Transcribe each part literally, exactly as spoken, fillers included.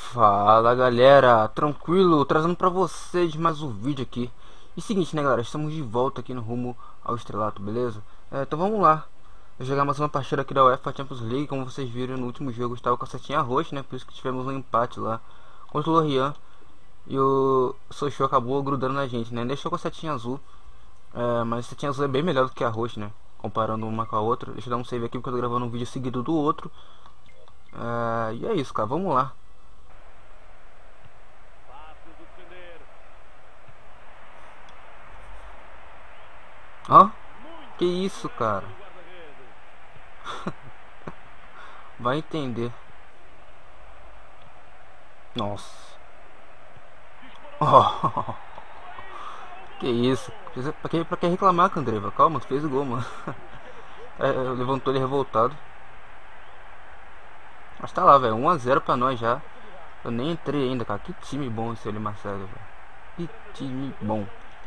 Fala galera, tranquilo, trazendo pra vocês mais um vídeo aqui. E seguinte, né galera, estamos de volta aqui no rumo ao estrelato, beleza? É, então vamos lá, vou jogar mais uma partida aqui da UEFA Champions League. Como vocês viram no último jogo, estava com a setinha roxa, né? Por isso que tivemos um empate lá contra o Lorient. E o Sochô acabou grudando na gente, né? Deixou com a setinha azul, é, mas a setinha azul é bem melhor do que a roxa, né? Comparando uma com a outra. Deixa eu dar um save aqui porque eu tô gravando um vídeo seguido do outro. é, E é isso, cara, vamos lá. Ó, que isso, cara. Vai entender. Nossa. Oh. Que isso. Pra que, pra que reclamar, Candreva? Calma, tu fez o gol, mano. É, levantou ele revoltado. Mas tá lá, velho. um a zero pra nós já. Eu nem entrei ainda, cara. Que time bom esse ali, Marcelo, velho. Que time bom.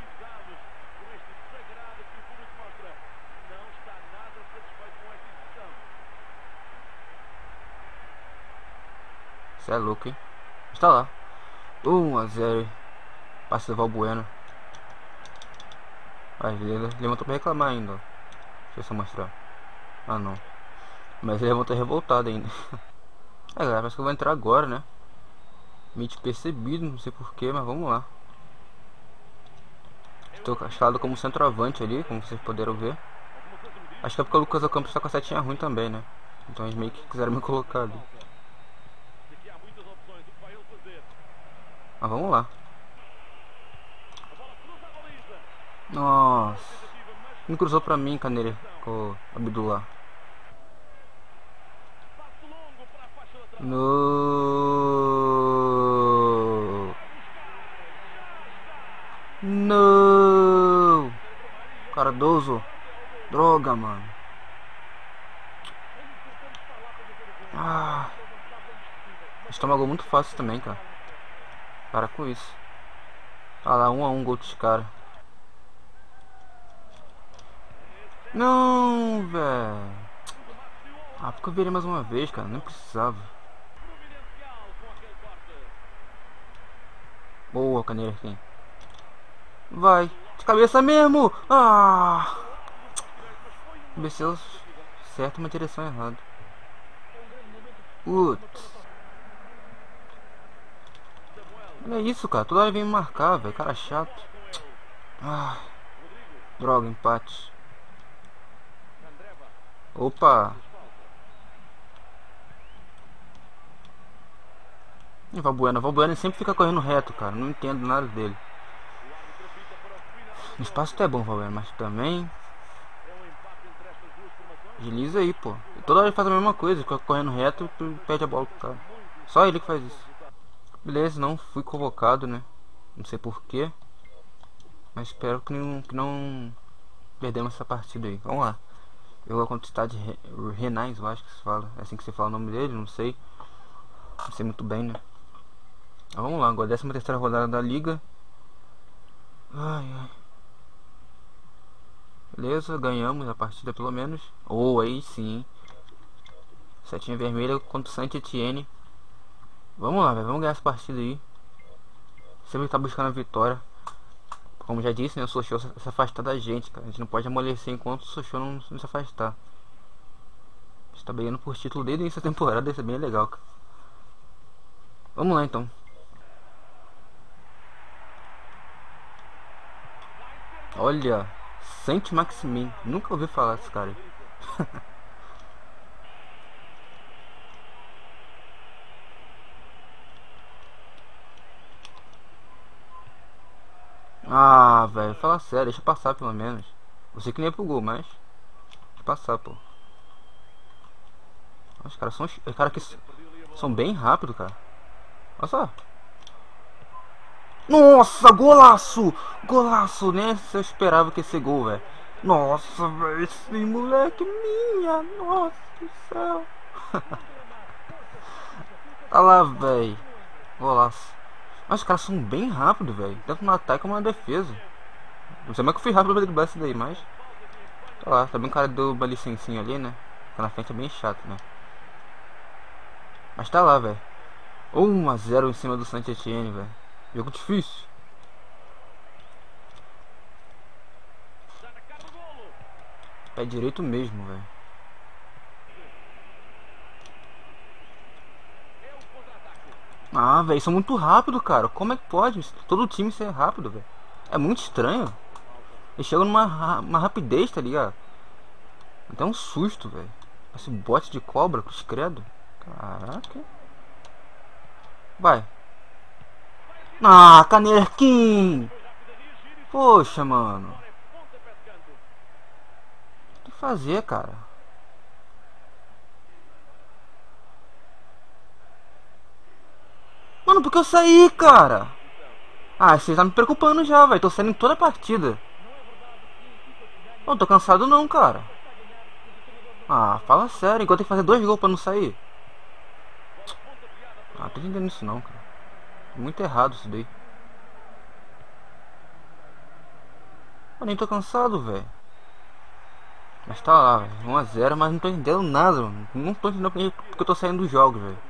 Você é louco, hein? Mas tá lá. um a zero. Passe do Valbuena. Vai, ele levantou pra reclamar ainda. Deixa eu só mostrar. Ah, não. Mas ele levantou revoltado ainda. É, galera, parece que eu vou entrar agora, né? Meio despercebido, não sei porquê, mas vamos lá. Estou escalado como centroavante ali, como vocês puderam ver. Acho que é porque o Lucas Ocampos está com a setinha ruim também, né? Então eles meio que quiseram me colocar ali. Mas vamos lá. Nossa. Não cruzou pra mim, Caneira, com o Abdullah. No. No. Cardoso. Droga, mano. Ah. Estômago muito fácil também, cara. Para com isso. Olha lá, um a um gol dos caras. Não, velho. Ah, porque eu virei mais uma vez, cara. Nem precisava. Boa, Caneira aqui. Vai. De cabeça mesmo. Ah. Desceu certo, uma direção errada. Putz. Olha isso, cara. Toda hora vem me marcar, velho. Cara chato. Ah. Droga, empate. Opa. E Valbuena, Valbuena sempre fica correndo reto, cara. Não entendo nada dele. O espaço tá é bom, Valbuena, mas também agiliza aí, pô. Toda hora ele faz a mesma coisa, fica correndo reto e perde a bola pro cara. Só ele que faz isso. Beleza, não fui convocado, né? Não sei porquê. Mas espero que não, que não perdemos essa partida aí. Vamos lá. Eu vou contra o estádio Renais, eu acho que se fala. É assim que você fala o nome dele, não sei. Não sei muito bem, né? Mas vamos lá, agora décima terceira rodada da liga. Ai, ai. Beleza, ganhamos a partida pelo menos. Ou oh, aí sim. Setinha vermelha contra o Saint-Etienne. Vamos lá, véio, vamos ganhar essa partida aí. Sempre tá buscando a vitória. Como já disse, né, o Sochô se afastar da gente, cara. A gente não pode amolecer enquanto o Sochô não, não se afastar. A gente tá brigando por título desde o início da temporada, isso é bem legal, cara. Vamos lá então. Olha, Saint-Maximin. Nunca ouvi falar desse cara aí. Ah, velho, fala sério, deixa passar pelo menos. Você que nem ia pro gol, mas deixa passar, pô. Os caras são, os caras que são bem rápidos, cara. Olha só. Nossa, golaço! Golaço, né? Se eu esperava que ia ser gol, velho. Nossa, velho, esse moleque minha, nossa do céu. Olha lá, velho. Golaço. Mas os caras são bem rápidos, velho. Tanto no ataque como na defesa. Não sei mais que eu fui rápido pra driblar isso daí, mas tá lá, também o cara deu uma licencinha ali, né? Ficar na frente é bem chato, né? Mas tá lá, velho. um a zero em cima do Saint-Étienne, velho. Jogo difícil. Pé direito mesmo, velho. Ah, velho, são muito rápido, cara. Como é que pode? Todo time ser rápido, velho. É muito estranho. Eles chegam numa ra uma rapidez, tá ligado? Até um susto, velho. Esse bote de cobra, cruz credo. Caraca. Vai. Ah, Canerquim! Poxa, mano. O que fazer, cara? Mano, por que eu saí, cara? Ah, você tá me preocupando já, velho. Tô saindo em toda a partida. Não tô cansado não, cara. Ah, fala sério. Enquanto tem que fazer dois gols pra não sair. Ah, tô entendendo isso não, cara. Muito errado isso daí. Eu nem tô cansado, velho. Mas tá lá, velho. um a zero, mas não tô entendendo nada, mano. Não tô entendendo porque eu tô saindo dos jogos, velho.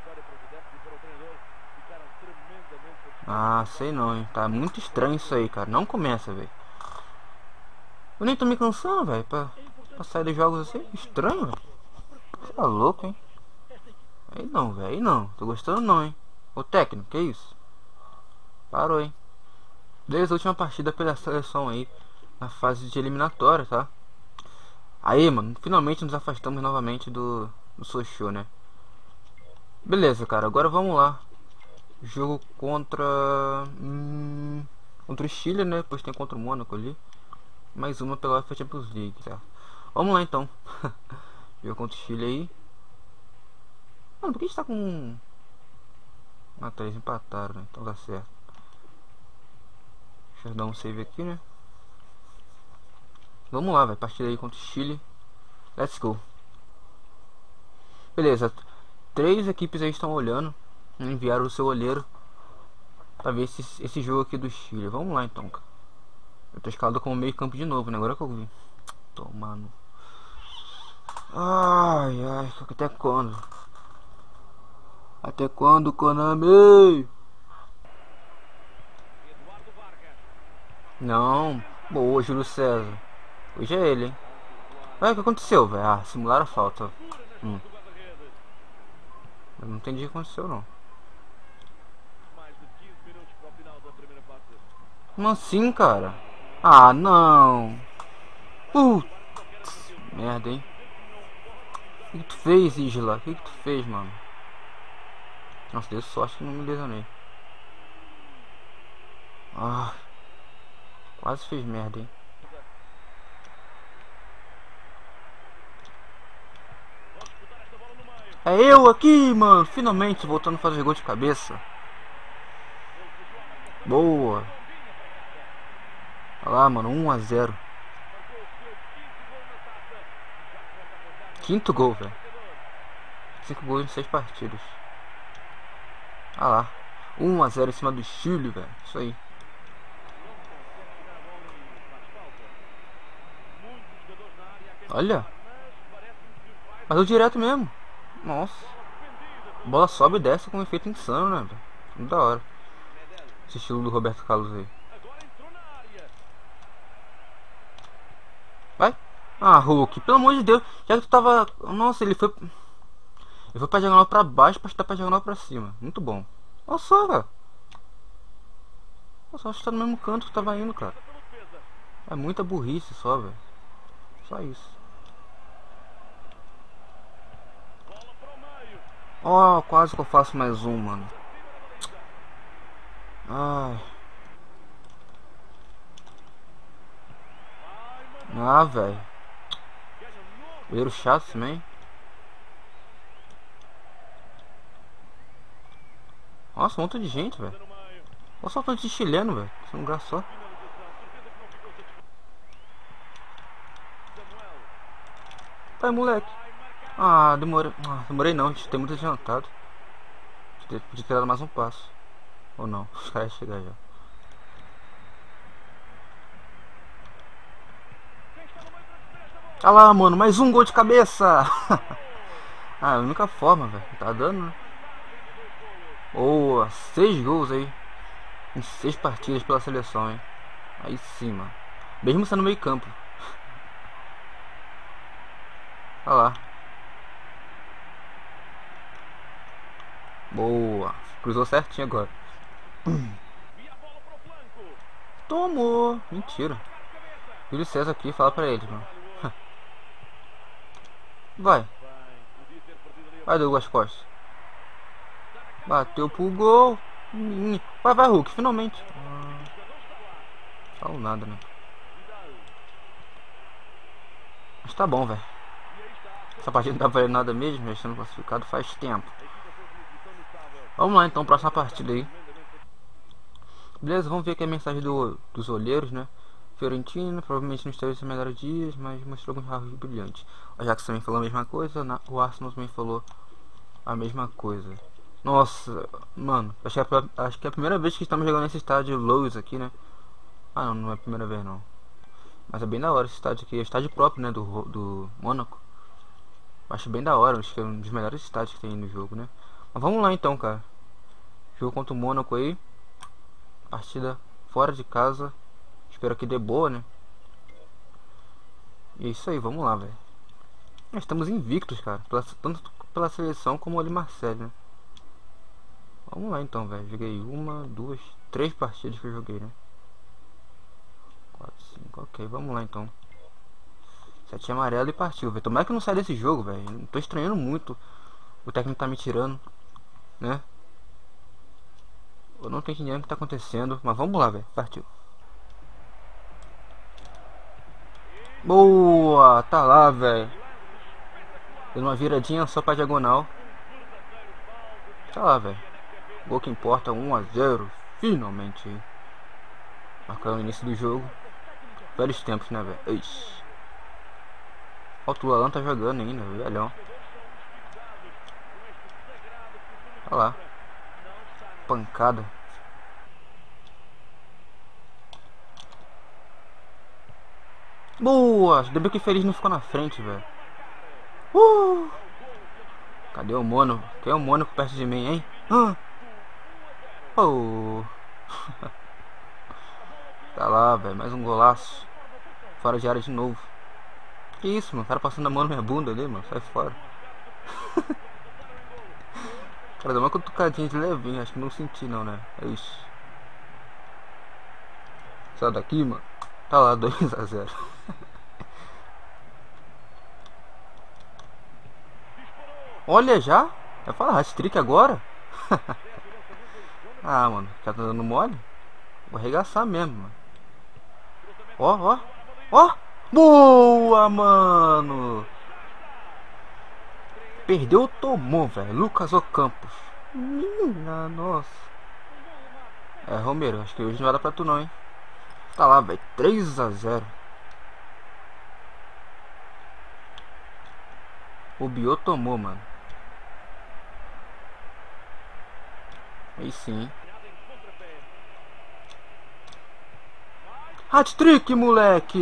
Ah, sei não, hein. Tá muito estranho isso aí, cara. Não começa, velho. Eu nem tô me cansando, velho, pra, pra sair dos jogos assim. Estranho, velho. Você tá louco, hein. Aí não, velho. Aí não. Tô gostando não, hein. Ô técnico, que isso? Parou, hein. Desde a última partida pela seleção aí. Na fase de eliminatória, tá? Aí, mano. Finalmente nos afastamos novamente do, do Sochô, né? Beleza, cara. Agora vamos lá. Jogo contra... Hum, contra o Chile, né? Depois tem contra o Mônaco ali. Mais uma pela UEFA Champions League, tá? Vamos lá, então. Jogo contra o Chile aí. Mano, por que a gente tá com... Ah, tá, eles empataram, né? Então dá certo. Deixa eu dar um save aqui, né? Vamos lá, vai. Partida aí contra o Chile. Let's go. Beleza. Três equipes aí estão olhando. Enviaram o seu olheiro pra ver esse, esse jogo aqui do Chile. Vamos lá então, cara. Eu tô escalado como meio campo de novo, né? Agora que eu vi. Tomando. Ai, ai. Até quando? Até quando, Konami? Não. Boa, Júlio César. Hoje é ele, hein? Ué, o que aconteceu, velho? Ah, simularam a falta. Hum. Eu não entendi o que aconteceu, não. Como assim, cara? Ah, não. Putz, merda, hein? O que tu fez, Isla? O que tu fez, mano? Nossa, deu sorte que não me lesionei. Ah, quase fez merda, hein? É eu aqui, mano. Finalmente voltando a fazer gol de cabeça. Boa. Olha lá, mano. um a zero. Quinto gol, velho. cinco gols em seis partidas. Olha lá. um a zero em cima do Chile, velho. Isso aí. Olha. Mas direto mesmo. Nossa. A bola sobe e desce com um efeito insano, né, velho? Muito da hora. Esse estilo do Roberto Carlos aí. Vai. Ah, Hulk, pelo amor de Deus. Já que tu tava... Nossa, ele foi... Ele foi pra diagonal pra baixo pra chutar pra diagonal pra cima. Muito bom. Olha só, velho. Olha só, acho que tá no mesmo canto que tava indo, cara. É muita burrice só, velho. Só isso. Ó, oh, quase que eu faço mais um, mano. Ai. Ah, velho. Erro chato também. Nossa, um monte de gente, velho. Olha só o tanto de chileno, velho. Esse lugar só. Vai, moleque. Ah, demorei. Ah, demorei não, a gente tem muito adiantado. Podia ter dado mais um passo. Ou não, os caras chegar já. Olha lá, mano, mais um gol de cabeça. Ah, é a única forma, velho. Tá dando, né? Boa, seis gols aí em seis partidas pela seleção, hein? Aí sim, mano. Mesmo sendo meio campo. Olha lá. Boa. Cruzou certinho agora. Tomou. Mentira. Júlio César aqui, fala pra ele, mano. Vai. Vai, Douglas Costa. Bateu pro gol. Vai, vai, Hulk, finalmente. Ah, falo nada, né? Mas tá bom, velho. Essa partida não tá valendo nada mesmo, já estando classificado faz tempo. Vamos lá então, próxima partida aí. Beleza, vamos ver aqui a mensagem do, dos olheiros, né? Fiorentina, provavelmente não esteve em seus melhores dias, mas mostrou alguns rasgos brilhantes. O Ajax também falou a mesma coisa, na, o Arsenal também falou a mesma coisa. Nossa, mano, acho que, é a, acho que é a primeira vez que estamos jogando nesse estádio Lowe's aqui, né? Ah não, não é a primeira vez não. Mas é bem da hora esse estádio aqui, é o estádio próprio, né, do, do Mônaco. Acho bem da hora, acho que é um dos melhores estádios que tem no jogo, né? Mas vamos lá então, cara. Jogo contra o Mônaco aí. Partida fora de casa. Espero que dê boa, né? E é isso aí, vamos lá, velho. Estamos invictos, cara. Pela, tanto pela seleção como ali Marcelo, né? Vamos lá então, velho. Joguei uma, duas, três partidas que eu joguei, né? Quatro, cinco, ok. Vamos lá então. Sete amarelo e partiu, velho. Tomara que não saia desse jogo, velho. Tô estranhando muito. O técnico tá me tirando, né? Eu não tô entendendo o que tá acontecendo. Mas vamos lá, velho. Partiu. Boa! Tá lá, velho. Deu uma viradinha só pra diagonal. Tá lá, velho. Gol que importa, um a zero. Finalmente. Marcando o início do jogo. Velhos tempos, né, velho? Ó, o Tulalão tá jogando ainda, velhão. Olha lá. Pancada. Boa! Ainda bem que Feliz não ficou na frente, velho. Uh! Cadê o Mono? Quem é o Mônaco perto de mim, hein? Ah! Oh! Tá lá, velho. Mais um golaço. Fora de área de novo. Que isso, mano? O cara passando a mão na minha bunda ali, mano. Sai fora. Cara, deu uma cutucadinha de levinho. Acho que não senti, não, né? É isso. Sai daqui, mano. Tá lá, dois a zero. Olha já. Vai falar hat-trick agora? Ah, mano. Já tá dando mole? Vou arregaçar mesmo, mano. Ó, ó. Ó. Boa, mano. Perdeu, tomou, velho. Lucas Ocampos. Minha nossa. É, Romero. Acho que hoje não vai dar pra tu não, hein. Tá lá, velho. três a zero. O Biot tomou, mano. Aí sim. Hat-trick, moleque!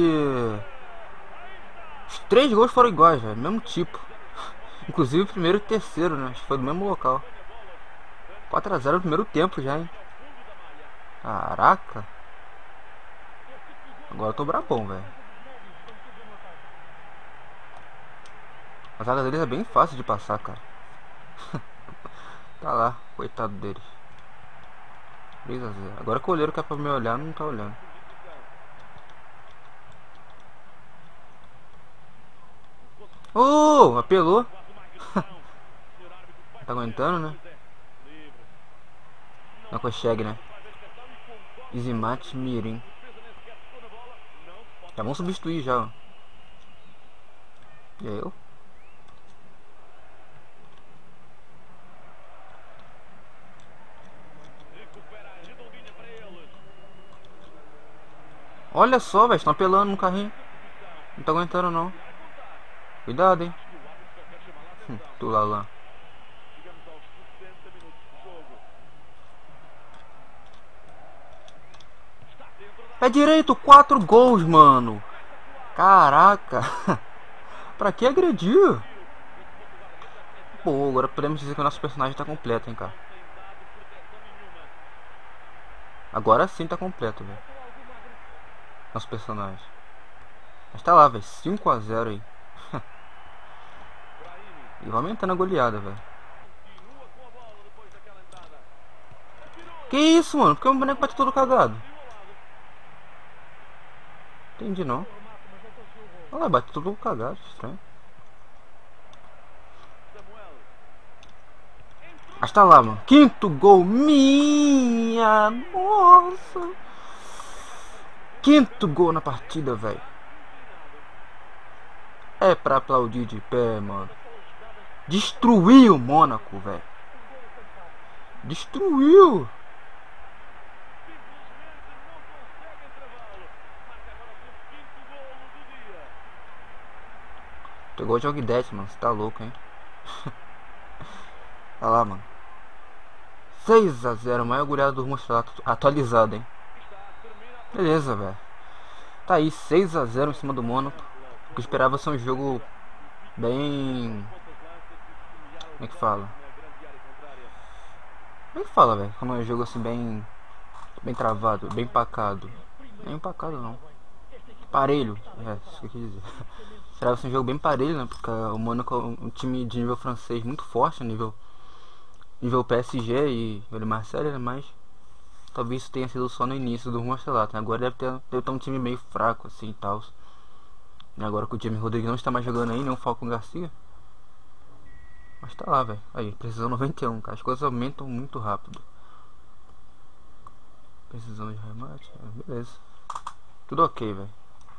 Os três gols foram iguais, velho. Mesmo tipo. Inclusive o primeiro e o terceiro, né? Acho que foi do mesmo local. quatro a zero no primeiro tempo já, hein? Caraca. Agora eu tô brabão, velho. A zaga deles é bem fácil de passar, cara. Tá lá, coitado deles. três a zero. Agora que o olheiro que é pra me olhar, não tá olhando. Oh, apelou. Tá aguentando, né? Não consegue, né? Easy Mirim. Já vamos substituir já, ó. E aí eu? Olha só, velho, estão apelando no carrinho. Não tá aguentando não. Cuidado, hein. Hum, tu lá lá. Pé direito, quatro gols, mano. Caraca. Pra que agredir? Pô, agora podemos dizer que o nosso personagem tá completo, hein, cara. Agora sim tá completo, velho. Nosso personagem. Mas tá lá, velho. cinco a zero aí. E vai aumentando a goleada, velho. Que isso, mano? Por que o boneco bate todo cagado? Entendi não. Olha lá, bate todo cagado, estranho. Mas tá lá, mano. Quinto gol. Minha nossa. Quinto gol na partida, velho. É pra aplaudir de pé, mano. Destruiu o Mônaco, velho. Destruiu. Pegou o jogo dez, mano. Você tá louco, hein? Olha lá, mano. seis a zero. Maior goleada do mostrado atualizado, hein? Beleza, velho. Tá aí, seis a zero em cima do Mônaco. O que eu esperava ser um jogo bem... Como é que fala? Como é que fala, velho? Como é um jogo assim bem... Bem travado, bem empacado. Nem empacado não. Parelho, é, isso que eu quis dizer. Esperava ser um jogo bem parelho, né? Porque o Mônaco é um time de nível francês muito forte, nível... Nível P S G e o Marseille, né? Mas... Talvez isso tenha sido só no início do Mostrelato, né? Agora deve ter, deve ter um time meio fraco assim e tal. Agora que o James Rodrigues não está mais jogando aí, nem o Falcão Garcia. Mas tá lá, velho. Aí, precisão noventa e um, cara. As coisas aumentam muito rápido. Precisão de remate. É, beleza. Tudo ok, velho.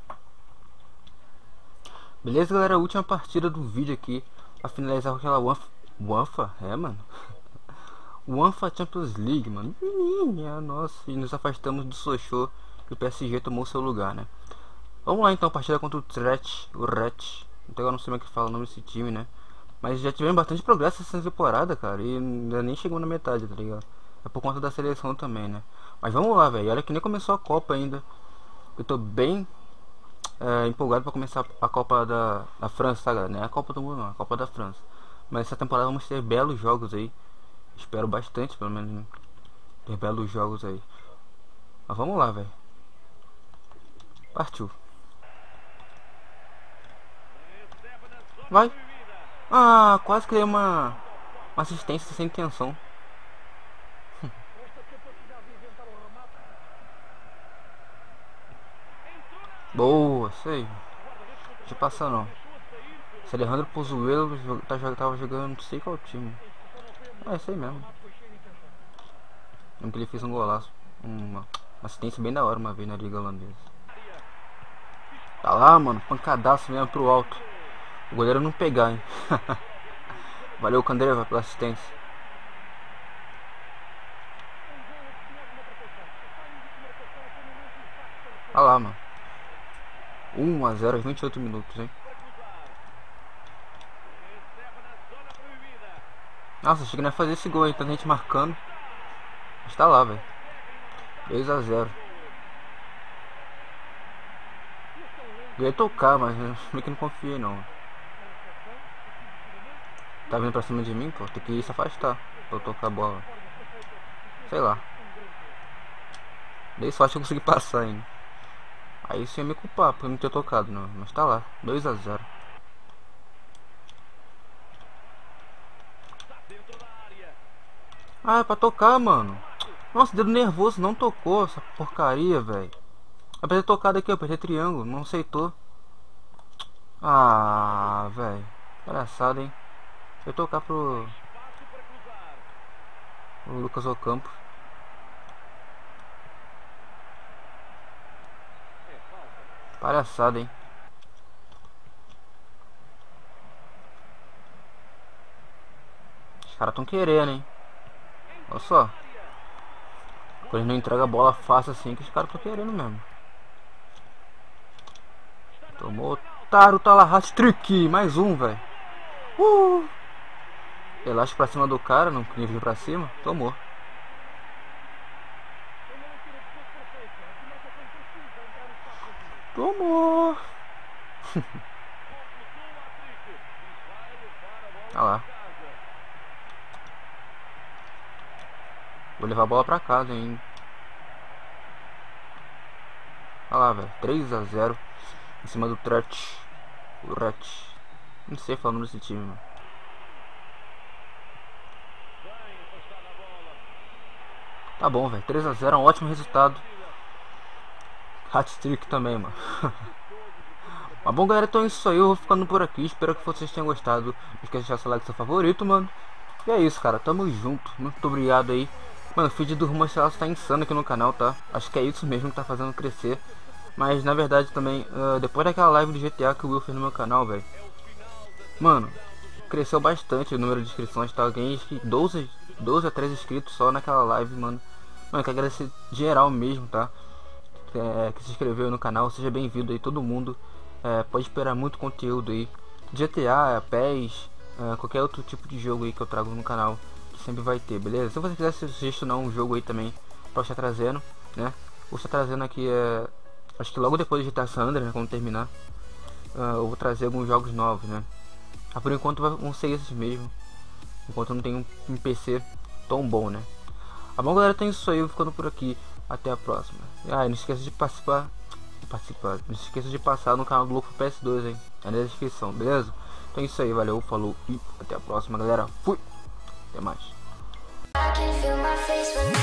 Beleza, galera. A última partida do vídeo aqui. Pra finalizar com aquela Wanfa. Wanfa? É, mano. Wanfa Champions League, mano. Minha nossa. E nos afastamos do Sochô. Que o P S G tomou seu lugar, né? Vamos lá então, partida contra o Tret, o Ret. Então eu não sei como é que fala o nome desse time, né? Mas já tivemos bastante progresso essa temporada, cara. E ainda nem chegou na metade, tá ligado? É por conta da seleção também, né? Mas vamos lá, velho. Olha que nem começou a Copa ainda. Eu tô bem é, empolgado pra começar a Copa da, da França, tá, galera? Não é a Copa do Mundo, não. A Copa da França. Mas essa temporada vamos ter belos jogos aí. Espero bastante, pelo menos, né? Ter belos jogos aí. Mas vamos lá, velho. Partiu. Vai. Ah, quase que dei uma, uma assistência sem intenção. Boa, sei. Deixa passar não. Esse Alejandro Pozuelo tá, tava jogando não sei qual time. É, sei mesmo. Lembro que ele fez um golaço. Uma, uma assistência bem da hora uma vez na Liga Holandesa. Tá lá, mano. Pancadaço mesmo pro alto. O goleiro não pegar, hein. Valeu, Candreva, pela assistência. Olha lá, mano. um a zero, vinte e oito minutos, hein. Nossa, achei que não ia fazer esse gol aí, tanta gente marcando. Mas tá lá, velho. dois a zero. Eu ia tocar, mas meio que não confiei não. Tá vindo pra cima de mim, pô. Tem que ir se afastar pra eu tocar a bola. Sei lá. Dei sorte que eu consegui passar ainda. Aí você ia me culpar por não ter tocado, não. Mas tá lá, dois a zero. Ah, é pra tocar, mano. Nossa, dedo nervoso, não tocou essa porcaria, velho. Eu apertei tocado aqui, eu apertei triângulo, não aceitou. Ah, velho. Palhaçada, hein. Vou tocar pro... o Lucas Ocampo. Palhaçada, hein. Os caras tão querendo, hein. Olha só. Quando eles não entregam a bola fácil assim, que os caras tão querendo mesmo. Tomou. Otário, tá lá, hat-trick. Mais um, velho. Uh! Elástico pra cima do cara, não nível pra cima. Tomou. Tomou. Olha lá. Vou levar a bola pra casa, hein. Olha lá, velho, três a zero em cima do Tret. O Ret. Não sei falar o nome desse time, mano. Tá bom, velho, três a zero é um ótimo resultado. Hat-trick também, mano. Mas bom, galera, então é isso aí, eu vou ficando por aqui. Espero que vocês tenham gostado. Não esqueça de deixar seu like, seu favorito, mano. E é isso, cara, tamo junto. Muito obrigado aí. Mano, o feed do Rumo ao Estrelato tá insano aqui no canal, tá? Acho que é isso mesmo que tá fazendo crescer. Mas na verdade também, uh, depois daquela live do G T A que o Will fez no meu canal, velho, mano, cresceu bastante o número de inscrições, tá? Eu ganhei doze, doze a treze inscritos só naquela live, mano. Mano, quero agradecer geral mesmo, tá? É, que se inscreveu no canal, seja bem-vindo aí todo mundo. É, pode esperar muito conteúdo aí. G T A, P E S, é, qualquer outro tipo de jogo aí que eu trago no canal, que sempre vai ter, beleza? Se você quiser sugestionar um jogo aí também pra estar trazendo, né? Vou estar trazendo aqui, é, acho que logo depois de G T A San Andreas, né, quando terminar, uh, eu vou trazer alguns jogos novos, né? Ah, por enquanto vão ser esses mesmo, enquanto eu não tenho um, um P C tão bom, né? Tá bom, galera, tem isso aí, eu vou ficando por aqui. Até a próxima. Ah, e não esqueça de participar. Participar. Não esqueça de passar no canal do Louco P S dois, hein? É na descrição, beleza? Então é isso aí, valeu, falou e até a próxima, galera. Fui! Até mais.